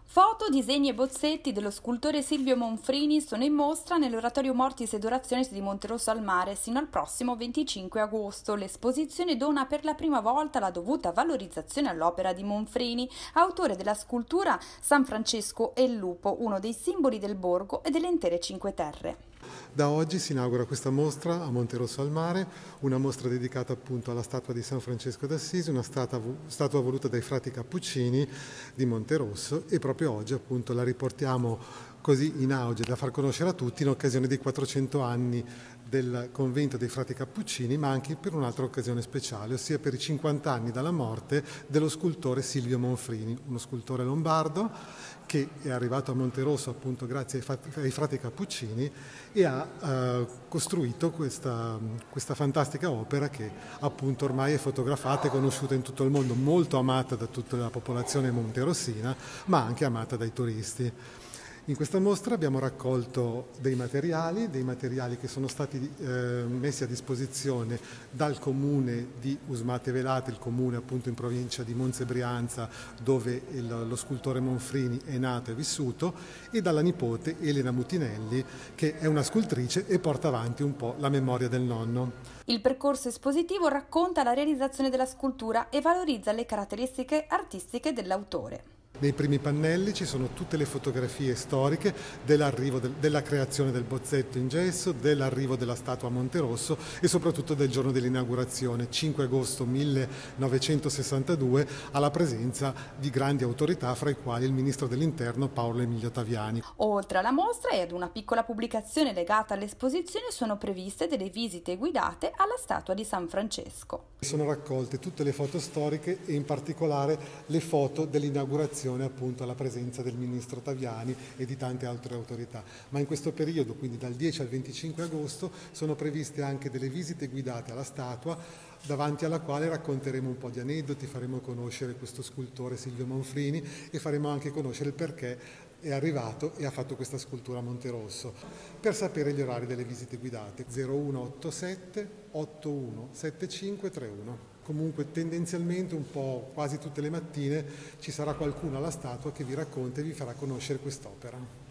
Foto, disegni e bozzetti dello scultore Silvio Monfrini sono in mostra nell'Oratorio Mortis ed Orationes di Monterosso al Mare sino al prossimo 25 agosto. L'esposizione dona per la prima volta la dovuta valorizzazione all'opera di Monfrini, autore della scultura San Francesco e il Lupo, uno dei simboli del borgo e delle intere Cinque Terre. Da oggi si inaugura questa mostra a Monterosso al Mare, una mostra dedicata appunto alla statua di San Francesco d'Assisi, una statua voluta dai frati Cappuccini di Monterosso, e proprio oggi appunto la riportiamo così in auge da far conoscere a tutti in occasione dei 400 anni del convento dei frati Cappuccini, ma anche per un'altra occasione speciale, ossia per i 50 anni dalla morte dello scultore Silvio Monfrini, uno scultore lombardo che è arrivato a Monterosso appunto grazie ai frati Cappuccini e ha costruito questa fantastica opera che appunto ormai è fotografata e conosciuta in tutto il mondo, molto amata da tutta la popolazione monterossina, ma anche amata dai turisti. In questa mostra abbiamo raccolto dei materiali che sono stati messi a disposizione dal comune di Usmate Velate, il comune appunto in provincia di Monza e Brianza, dove lo scultore Monfrini è nato e vissuto, e dalla nipote Elena Mutinelli, che è una scultrice e porta avanti un po' la memoria del nonno. Il percorso espositivo racconta la realizzazione della scultura e valorizza le caratteristiche artistiche dell'autore. Nei primi pannelli ci sono tutte le fotografie storiche dell'arrivo della creazione del bozzetto in gesso, dell'arrivo della statua a Monterosso e soprattutto del giorno dell'inaugurazione, 5 agosto 1962, alla presenza di grandi autorità, fra i quali il ministro dell'Interno Paolo Emilio Taviani. Oltre alla mostra e ad una piccola pubblicazione legata all'esposizione sono previste delle visite guidate alla statua di San Francesco. Sono raccolte tutte le foto storiche e in particolare le foto dell'inaugurazione appunto alla presenza del ministro Taviani e di tante altre autorità. Ma in questo periodo, quindi dal 10 al 25 agosto, sono previste anche delle visite guidate alla statua, davanti alla quale racconteremo un po' di aneddoti, faremo conoscere questo scultore Silvio Monfrini e faremo anche conoscere il perché è arrivato e ha fatto questa scultura a Monterosso. Per sapere gli orari delle visite guidate 0187 817531. Comunque tendenzialmente un po' quasi tutte le mattine ci sarà qualcuno alla statua che vi racconta e vi farà conoscere quest'opera.